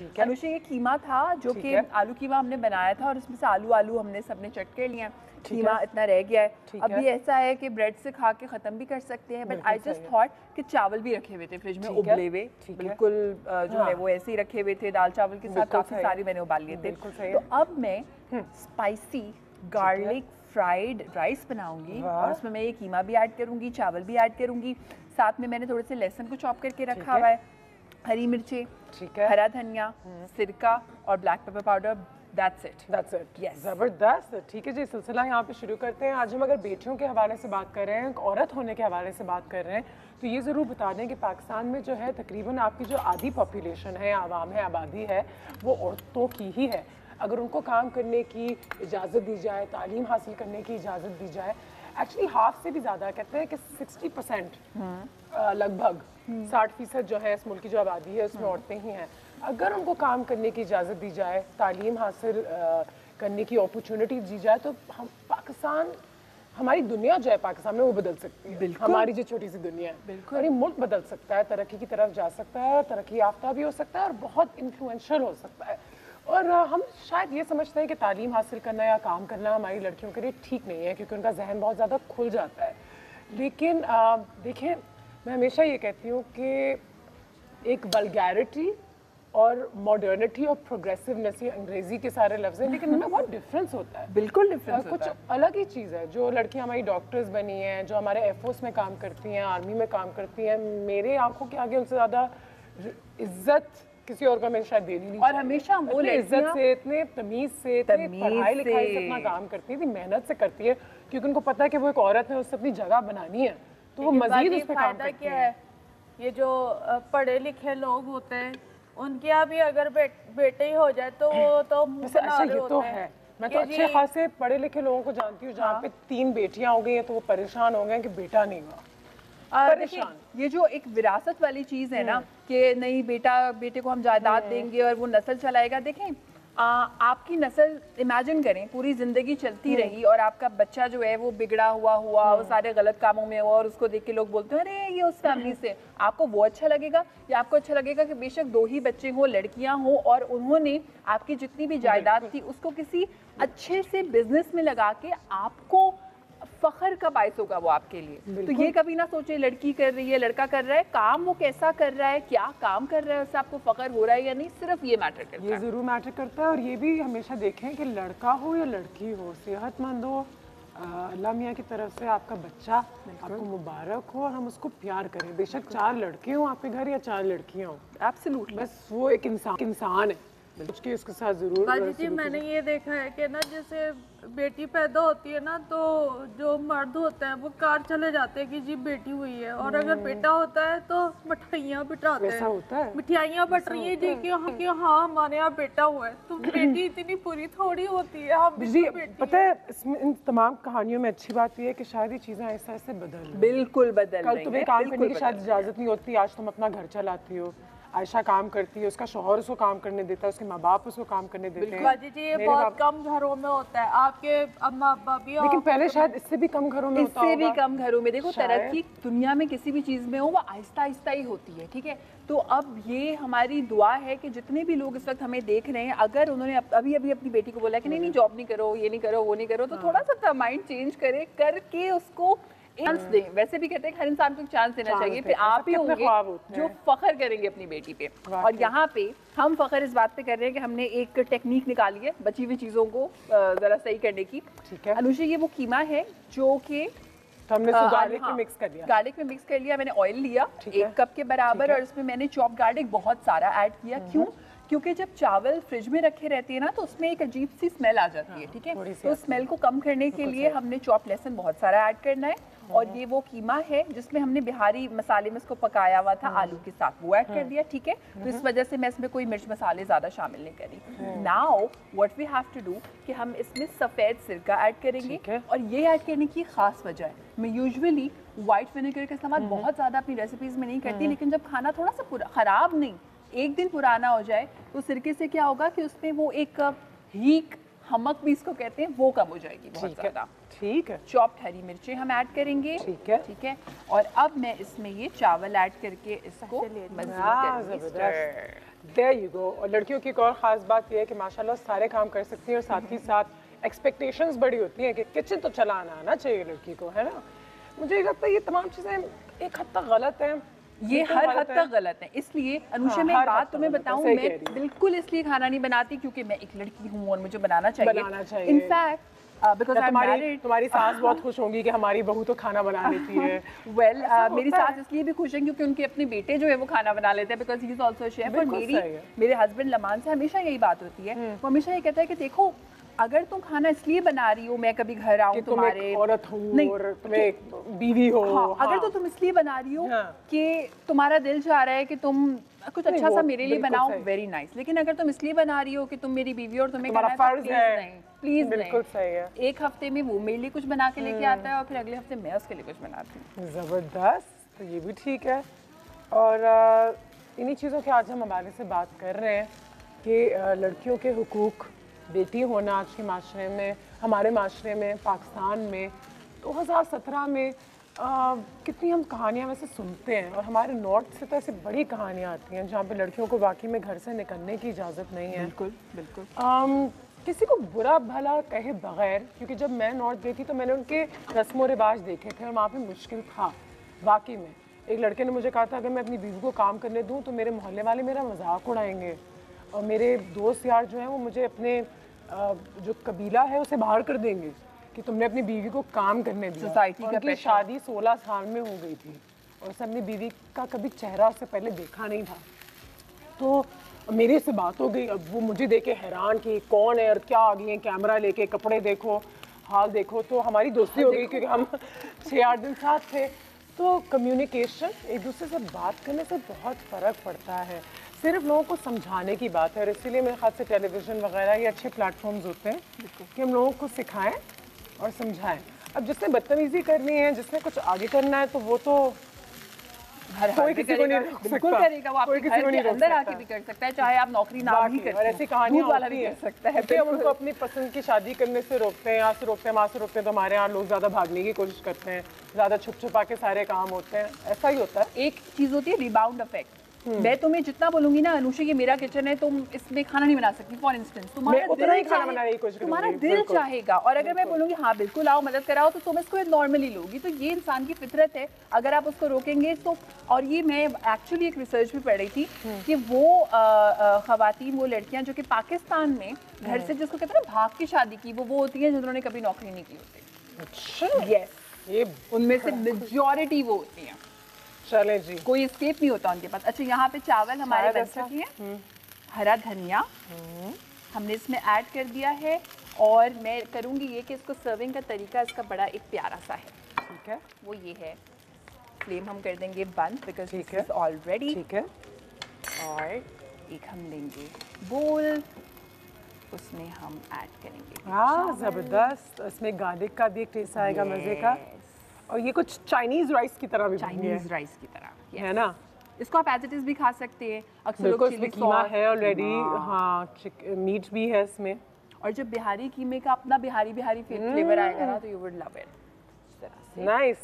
अनुषा ये कीमा था जो कि आलू कीमा हमने बनाया था और इसमें से आलू हमने सबने चट के लिए, कीमा इतना रह गया है। अब ये ऐसा है कि ब्रेड से खा के ख़त्म भी कर सकते हैं, बट आई जस्ट थॉट कि चावल भी रखे हुए थे फ्रिज में उबले हुए, बिल्कुल जो है वो ऐसे ही रखे हुए थे, दाल चावल के साथ काफ़ी सारी मैंने उबाल लिए थे। तो अब मैं स्पाइसी गार्लिक फ्राइड राइस बनाऊंगी और उसमें मैं ये कीमा भी ऐड करूंगी, चावल भी ऐड करूंगी, साथ में मैंने थोड़े से लहसुन को चॉप करके रखा हुआ है, हरी मिर्ची, हरा धनिया, सिरका और black pepper powder. That's it. Yes. ज़बरदस्त। ठीक है जी, सिलसिला यहाँ पे शुरू करते हैं। आज हम अगर बेटियों के हवाले से बात कर रहे हैं, औरत होने के हवाले से बात कर रहे हैं, तो ये ज़रूर बता दें कि पाकिस्तान में जो है तकरीबन आपकी जो आधी पॉपुलेशन है, आवाम है, आबादी है, वो औरतों की ही है। अगर उनको काम करने की इजाज़त दी जाए, तालीम हासिल करने की इजाज़त दी जाए, एक्चुअली हाफ से भी ज़्यादा कहते हैं कि 60% लगभग 60% जो है इस मुल्क की जो आबादी है उसमें औरतें ही हैं। अगर उनको काम करने की इजाज़त दी जाए, तालीम हासिल करने की अपॉर्चुनिटी दी जाए, तो हम पाकिस्तान, हमारी दुनिया जो है पाकिस्तान में वो बदल सकती है। हमारी जो छोटी सी दुनिया है, और ये मुल्क बदल सकता है, तरक्की की तरफ जा सकता है, तरक्की याफ्ता भी हो सकता है और बहुत इन्फ्लुएंशियल हो सकता है। और हम शायद ये समझते हैं कि तालीम हासिल करना या काम करना हमारी लड़कियों के लिए ठीक नहीं है, क्योंकि उनका जहन बहुत ज़्यादा खुल जाता है। लेकिन देखें, मैं हमेशा ये कहती हूँ कि एक वल्गैरिटी और मॉडर्निटी और प्रोग्रेसिवनेस, ये अंग्रेजी के सारे लफ्ज़ हैं, लेकिन इनमें बहुत डिफरेंस होता है। बिल्कुल डिफरेंस कुछ अलग ही चीज़ है। जो लड़कियां हमारी डॉक्टर्स बनी हैं, जो हमारे एयरफोर्स में काम करती हैं, आर्मी में काम करती हैं, मेरे आंखों के आगे उनसे ज़्यादा इज्जत किसी और को हमें शायद देनी नहीं। और हमेशा वो इज्जत से, इतने तमीज़ से, इतनी पढ़ाई लिखाई से अपना काम करती है, मेहनत से करती है, क्योंकि उनको पता है कि वो एक औरत है, उससे अपनी जगह बनानी है, तो वो मज़ीद उस पर काम करती है। ये जो पढ़े लिखे लोग होते हैं, उनके यहाँ भी अगर बेटे ही हो जाए तो वो तो अच्छा, ये तो है। मैं तो अच्छे खासे पढ़े लिखे लोगों को जानती हूँ जहाँ पे 3 बेटियां हो गई हैं तो वो परेशान हो गए कि बेटा नहीं हुआ। परेशान। ये जो एक विरासत वाली चीज है ना कि नहीं बेटे को हम जायदाद देंगे और वो नस्ल चलाएगा। देखें, आपकी नस्ल इमेजिन करें पूरी जिंदगी चलती रही और आपका बच्चा जो है वो बिगड़ा हुआ वो सारे गलत कामों में हुआ और उसको देख के लोग बोलते हैं अरे ये उस फैमिली से, आपको वो अच्छा लगेगा या आपको अच्छा लगेगा कि बेशक 2 ही बच्चे हों, लड़कियां हों और उन्होंने आपकी जितनी भी जायदाद थी उसको किसी अच्छे से बिजनेस में लगा के आपको फखर का बायस होगा वो आपके लिए। तो ये कभी ना सोचे लड़की कर रही है लड़का कर रहा है, काम वो कैसा कर रहा है, क्या काम कर रहा है, उससे आपको फखर हो रहा है या नहीं, सिर्फ ये मैटर करता है। ये जरूर मैटर करता है। और ये भी हमेशा देखें कि लड़का हो या लड़की हो, सेहतमंद हो, अल्लाह मियाँ की तरफ से आपका बच्चा आपको मुबारक हो और हम उसको प्यार करें। बेशक 4 लड़के हों आपके घर या 4 लड़कियाँ हों, एब्सोल्युटली, बस वो एक इंसान है, के उसके साथ जरूर। बाजी जी, मैंने ये देखा है कि ना जैसे बेटी पैदा होती है ना तो जो मर्द होते हैं वो कार चले जाते हैं कि जी बेटी हुई है, और अगर बेटा होता है तो मिठाइयाँ बिठाते हैं, होता है, मिठाइयाँ बट रही है जी कि हाँ हमारे यहाँ बेटा हुआ है। तो बेटी इतनी पूरी थोड़ी होती है। हम जी पता है, इसमें इन तमाम कहानियों में अच्छी बात ये है कि शायद ये चीज़ें ऐसे ऐसे बदल, बिल्कुल बदल, कल तुम्हें काम करने की शायद इजाज़त नहीं होती, आज तुम अपना घर चलाती हो, आयशा काम करती है, उसका शौहर उसको काम करने देता है, उसके माँ बाप उसको काम करने देते हैं। बाजी जी ये बहुत कम घरों में होता है, आपके अम्मा अब्बा भी, लेकिन पहले शायद इससे भी कम घरों में होता होगा। इससे भी कम घरों में। देखो, तरक्की दुनिया में किसी भी चीज़ में हो वो आहिस्ता आहिस्ता ही होती है, ठीक है। तो अब ये हमारी दुआ है कि जितने भी लोग इस वक्त हमें देख रहे हैं, अगर उन्होंने अभी अभी अपनी बेटी को बोला कि नहीं जॉब नहीं करो, ये नहीं करो, वो नहीं करो, तो थोड़ा सा माइंड चेंज करे, करके उसको चांस दें। वैसे भी कहते हैं हर इंसान को चांस देना चाहिए, फिर आप ही होंगे जो फखर करेंगे अपनी बेटी पे। और यहाँ पे हम फखर इस बात पे कर रहे हैं कि हमने एक टेक्निक निकाली है बची हुई चीज़ों को ज़रा सही करने की। ठीक है अनुषा, ये वो कीमा है जो कि हमने गार्लिक में मिक्स कर दिया। गार्लिक में मिक्स कर लिया, मैंने ऑयल लिया 1 कप के बराबर और इसमें मैंने चॉप गार्लिक बहुत सारा ऐड किया। क्यों? क्योंकि जब चावल फ्रिज में रखे रहते हैं ना तो उसमें एक अजीब सी स्मेल आ जाती है, ठीक है। तो स्मेल को कम करने के लिए हमने चॉप लहसुन बहुत सारा ऐड करना है। और ये वो कीमा है जिसमें हमने बिहारी मसाले में इसको पकाया हुआ था आलू के साथ, वो ऐड कर दिया, ठीक है। तो इस वजह से मैं इसमें कोई मिर्च मसाले ज़्यादा शामिल नहीं करी। Now what we have to do कि हम इसमें सफ़ेद सिरका ऐड करेंगे और ये ऐड करने की ख़ास वजह है, मैं यूजुअली वाइट विनेगर का इस्तेमाल बहुत ज़्यादा अपनी रेसिपीज़ में नहीं करती, लेकिन जब खाना थोड़ा सा ख़राब नहीं 1 दिन पुराना हो जाए तो सिरके से क्या होगा कि उसमें वो एक हीक हमक भी इसको कहते हैं वो कम हो जाएगी बहुत ज़्यादा। ठीक है। चॉप्ड हरी मिर्चें हम ऐड करेंगे, ठीक है, ठीक है। और अब मैं इसमें ये चावल ऐड करके इसको There you go। और लड़कियों की एक और ख़ास बात यह है कि माशाल्लाह सारे काम कर सकती हैं और साथ ही साथ एक्सपेक्टेशंस बड़ी होती हैं कि किचन तो चलाना आना चाहिए लड़की को, है ना। मुझे लगता है ये तमाम चीज़ें एक हद तक गलत हैं, ये हर हद तक गलत है। इसलिए अनुषा मैं एक बात तुम्हें बताऊं, मैं बिल्कुल इसलिए खाना नहीं बनाती क्योंकि मैं एक लड़की हूँ और मुझे बनाना चाहिए। In fact because I am married. तुम्हारी सास बहुत खुश होंगी कि हमारी बहू तो खाना बना लेती है। वेल मेरी सास इसलिए भी खुश है क्योंकि उनके अपने बेटे जो है वो खाना बना लेते हैं, because he is also a chef. और मेरे हस्बैंड लमान से हमेशा यही बात होती है, वो हमेशा ये कहता है कि देखो अगर तुम खाना इसलिए बना रही हो, मैं कभी घर आऊं तुम्हारे औरत हो और तुम्हें बीवी हो, अगर तो तुम इसलिए बना रही हो कि तुम्हारा दिल चाह रहा है कि तुम कुछ अच्छा सा मेरे लिए बनाओ, वेरी नाइस। लेकिन अगर तुम इसलिए बना रही हो कि तुम मेरी बीवी और तुम्हें फर्ज है, प्लीज बिल्कुल सही है। एक हफ्ते में वो मेरे लिए कुछ बना के लेके आता है और फिर अगले हफ्ते मैं उसके लिए कुछ बनाती हूँ। जबरदस्त, तो ये भी ठीक है। और इन्हीं चीज़ों के आज हम हमारे से बात कर रहे हैं कि लड़कियों के हुकूक, बेटी होना आज के माशरे में, हमारे माशरे में, पाकिस्तान में 2017 में कितनी हम कहानियाँ वैसे सुनते हैं। और हमारे नॉर्थ से तो ऐसी बड़ी कहानियाँ आती हैं जहाँ पे लड़कियों को वाकई में घर से निकलने की इजाज़त नहीं है। बिल्कुल बिल्कुल। किसी को बुरा भला कहे बगैर, क्योंकि जब मैं नॉर्थ गई थी तो मैंने उनके रस्म व रिवाज देखे थे और वहाँ पे मुश्किल था वाकई में। एक लड़के ने मुझे कहा था अगर मैं अपनी बीवी को काम करने दूँ तो मेरे मोहल्ले वाले मेरा मजाक उड़ाएंगे और मेरे दोस्त यार जो हैं वो मुझे अपने जो कबीला है उसे बाहर कर देंगे कि तुमने अपनी बीवी को काम करने दिया। सोसाइटी उनकी शादी 16 साल में हो गई थी और उसने अपनी बीवी का कभी चेहरा उससे पहले देखा नहीं था। तो मेरे से बात हो गई, अब वो मुझे देख के हैरान कि कौन है और क्या आ गई है, कैमरा लेके, कपड़े देखो, हाल देखो। तो हमारी दोस्ती हो गई क्योंकि हम 6-8 दिन साथ थे। तो कम्युनिकेशन, एक दूसरे से बात करने से बहुत फ़र्क पड़ता है, सिर्फ लोगों को समझाने की बात है। और इसीलिए मेरे ख्याल से टेलीविज़न वगैरह ये अच्छे प्लेटफॉर्म्स होते हैं कि हम लोगों को सिखाएं और समझाएं। अब जिसने बदतमीज़ी करनी है, जिसने कुछ आगे करना है, तो वो तो कोई किसी को नहीं रोक सकता। बिल्कुल करेगा, वो आपके घर के अंदर आके भी कर सकता है, चाहे आप नौकरी ना भी करें। और ऐसी कहानियां वाला भी कर सकता है कि हम उनको अपनी पसंद की शादी करने से रोकते हैं, यहाँ से रोकते हैं, वहाँ से रोकते हैं। तो हमारे यहाँ लोग ज़्यादा भागने की कोशिश करते हैं, ज़्यादा छुप छुपा के सारे काम होते हैं। ऐसा ही होता है। एक चीज़ होती है रिबाउंड इफेक्ट। मैं तुम्हें जितना बोलूंगी ना अनुषा ये मेरा किचन है, तुम इसमें खाना नहीं बना सकती, फॉर इंस्टेंस तुम्हारा दिल चाहेगा और अगर मैं बोलूंगी हाँ बिल्कुल आओ मदद कराओ तो तुम इसको नॉर्मली लोगी। तो ये इंसान की फितरत है, अगर आप उसको रोकेंगे तो। और ये मैं एक्चुअली एक रिसर्च भी पढ़ रही थी कि वो खवातीन, वो लड़कियां जो कि पाकिस्तान में घर से जिसको कहते हैं ना भाग की शादी की, वो होती हैं जिन्होंने कभी नौकरी नहीं की होती। अच्छा, यस, ये उनमें से मेजॉरिटी वो होती हैं। चले जी, कोई एस्केप नहीं होता उनके पास। अच्छा, यहाँ पे चावल हमारे बन चुके हैं, हरा धनिया हमने इसमें ऐड कर दिया है और मैं करूँगी ये कि इसको सर्विंग का तरीका इसका बड़ा एक प्यारा सा है। ठीक है, वो ये है, फ्लेम हम कर देंगे बंद बिकॉज दिस इज ऑलरेडी। ठीक है, और एक हम लेंगे बोल, उसमें हम ऐड करेंगे। हाँ जबरदस्त, इसमें गार्लिक का भी एक टेस्ट आएगा मजे का। और ये कुछ चाइनीज राइस की तरह भी चाइनीज राइस की तरह है ना। इसको आप एज इट इज भी खा सकते हैं। अक्सर लोग चिली कीमा है ऑलरेडी, हाँ मीट भी है इसमें। और जब बिहारी कीमे का अपना बिहारी फ्लेवर आएगा ना तो you would love it. Nice,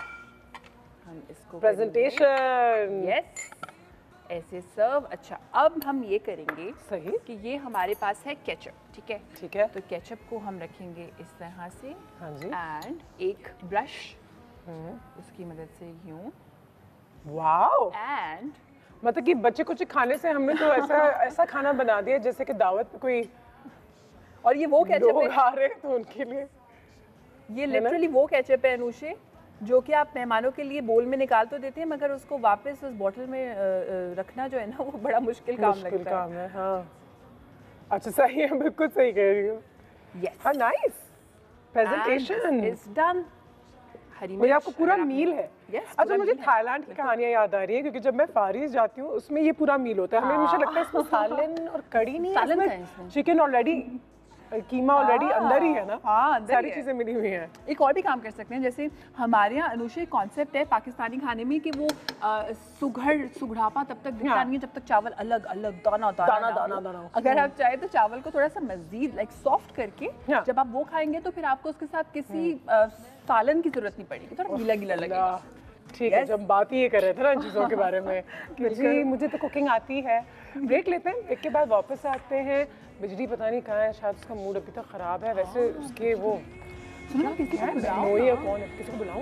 हम इसको प्रेजेंटेशन, यस ऐसे सर्व। अच्छा, अब हम ये करेंगे सही कि ये हमारे पास है केचप, ठीक है। ठीक है, तो केचप को हम रखेंगे इस तरह से। हाँ जी, एंड एक ब्रश उसकी मदद से यूं। वाओ, एंड मतलब कि बच्चे कुछ खाने से हमने तो ऐसा खाना बना दिया जैसे कि दावत में कोई और ये वो केचप है खा रहे तो उनके लिए ये लिटरली वो केचप है अनुषे जो कि आप मेहमानों के लिए बोल में निकाल तो देते हैं मगर उसको वापस उस बोतल में रखना जो है ना वो बड़ा मुश्किल काम लगता है। हाँ, अच्छा सही है, बिल्कुल सही कह रही हो। Yes, nice, presentation is done. मुझे आपको पूरा मील है। अच्छा, मुझे थाईलैंड की कहानियां याद आ रही है क्योंकि जब मैं फारिस जाती हूँ उसमें ये पूरा मील होता है। हमें मुझे लगता है इसमें सालन और कड़ी नहीं है, चिकन ऑलरेडी, कीमा ऑलरेडी अंदर ही है ना। हाँ, सारी चीजें मिली हुई हैं। एक और भी काम कर सकते हैं, जैसे हमारे यहाँ अनुषे कॉन्सेप्ट है पाकिस्तानी खाने में कि वो सुघड़ापा तब तक दिखता नहीं है जब तक चावल अलग अलग दाना। अगर आप चाहे तो चावल को थोड़ा सा मजीद लाइक सॉफ्ट करके जब आप वो खाएंगे तो फिर आपको उसके साथ किसी सालन की जरूरत नहीं पड़ेगी, थोड़ा गीला गीला लगेगा। ठीक है, जब बात ही ये कर रहे थे ना इन चीज़ों के बारे में कि जी मुझे तो कुकिंग आती है। ब्रेक लेते हैं, ब्रेक के बाद वापस आते हैं। बिजली पता नहीं कहाँ है, शायद उसका मूड अभी तक ख़राब है। वैसे उसके वो सुनो किसी को बुलाओ, या कौन है, किसी को बुलाऊं?